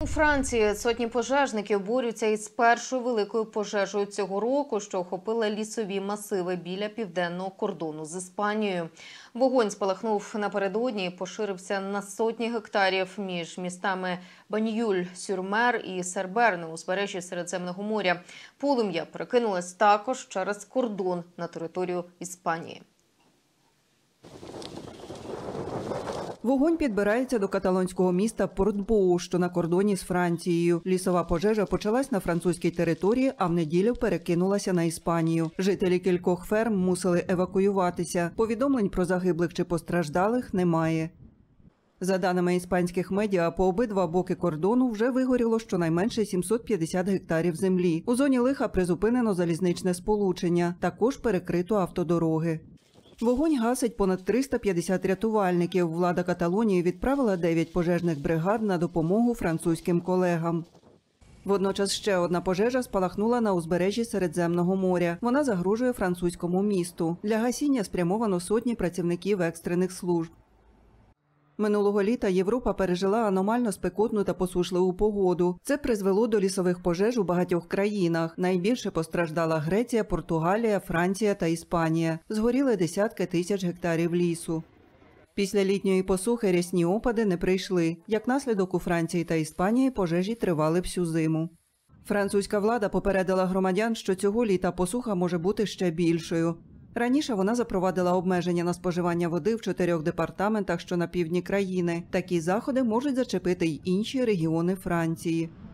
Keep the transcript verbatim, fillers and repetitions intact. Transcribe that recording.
У Франції сотні пожежників борються із першою великою пожежею цього року, що охопила лісові масиви біля південного кордону з Іспанією. Вогонь спалахнув напередодні і поширився на сотні гектарів між містами Баньюль-Сюр-Мер і Сербер на узбережжі Середземного моря. Полум'я перекинулось також через кордон на територію Іспанії. Вогонь підбирається до каталонського міста Портбоу, що на кордоні з Францією. Лісова пожежа почалась на французькій території, а в неділю перекинулася на Іспанію. Жителі кількох ферм мусили евакуюватися. Повідомлень про загиблих чи постраждалих немає. За даними іспанських медіа, по обидва боки кордону вже вигоріло щонайменше сімсот п'ятдесят гектарів землі. У зоні лиха призупинено залізничне сполучення, також перекрито автодороги. Вогонь гасить понад триста п'ятдесят рятувальників. Влада Каталонії відправила дев'ять пожежних бригад на допомогу французьким колегам. Водночас ще одна пожежа спалахнула на узбережжі Середземного моря. Вона загрожує французькому місту. Для гасіння спрямовано сотні працівників екстрених служб. Минулого літа Європа пережила аномально спекотну та посушливу погоду. Це призвело до лісових пожеж у багатьох країнах. Найбільше постраждала Греція, Португалія, Франція та Іспанія. Згоріли десятки тисяч гектарів лісу. Після літньої посухи рясні опади не прийшли. Як наслідок, у Франції та Іспанії пожежі тривали всю зиму. Французька влада попередила громадян, що цього літа посуха може бути ще більшою. Раніше вона запровадила обмеження на споживання води в чотирьох департаментах, що на півдні країни. Такі заходи можуть зачепити й інші регіони Франції.